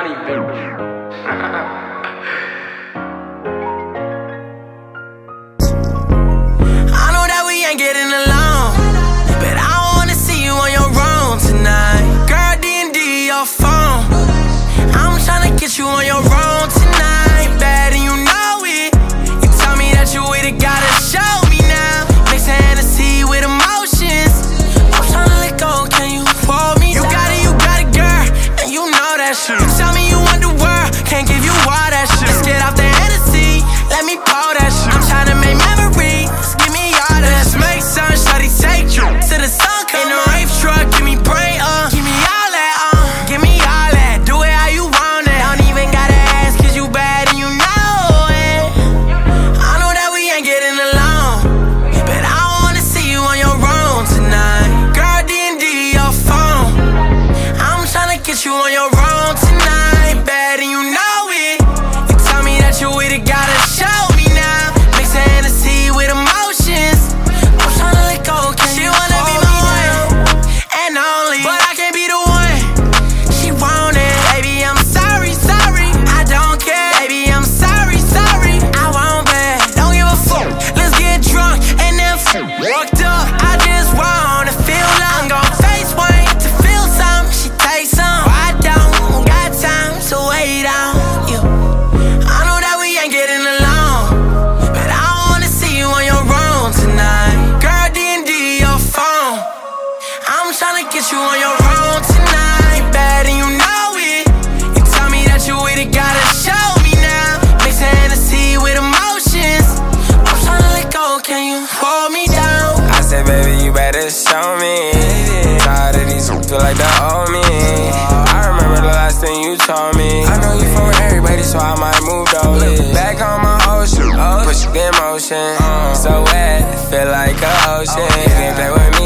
money, baby. I know that we ain't getting along, but I wanna see you on your own tonight. Girl, D&D your phone, I'm tryna get you on your own tonight. Bad and you know it. You tell me that you with it, gotta show me now. Mix Hennessy with emotions, I'm tryna let go, can you hold me? You got it, girl, and you know that shit. You tell me you want the world, can't give you all that shit. Let's get off the Hennessy, let me pour that shit. I'm tryna make memories, give me all that. Let's make sun, shawty, take you to the sun. In the rave truck, give me brain, give me all that, give me all that. Do it how you want it, don't even gotta ask, cause you bad and you know it. I know that we ain't getting along, but I wanna see you on your own tonight. Girl, D&D your phone, I'm tryna get you on your own tonight. Bad and you know it. You tell me that you with it, gotta show me now. Mix Hennessy with emotions, I'm tryna let go, can she wanna be my one and only, but I can't be the one. She want it, baby, I'm sorry, I don't care, baby, I'm sorry, I won't beg, don't give a fuck. Let's get drunk and then fucked up. I just wanna feel love. I'm gon' face one to feel some. She takes some, I don't got time to wait on you. I know that we ain't getting along, but I wanna see you on your own tonight. Girl, D&D your phone, I'm tryna get you on your own tonight. Bad and you know it. You tell me that you with it, gotta show me now. Mix Hennessy with emotions, I'm tryna let go, can you hold me down? I said, baby, you better show me. Tired of these feel like the old me. I remember the last thing you told me. I know you from everybody, so I might move those. Back on my ocean, push the motion. So wet, feel like a ocean. You can't play with me.